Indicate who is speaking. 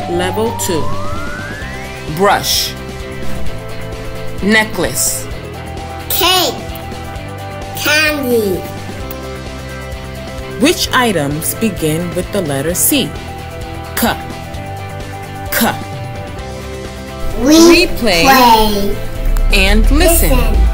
Speaker 1: Level 2. Brush. Necklace.
Speaker 2: Cake. Candy.
Speaker 1: Which items begin with the letter C? K. K.
Speaker 2: We
Speaker 1: Replay
Speaker 2: play
Speaker 1: and listen.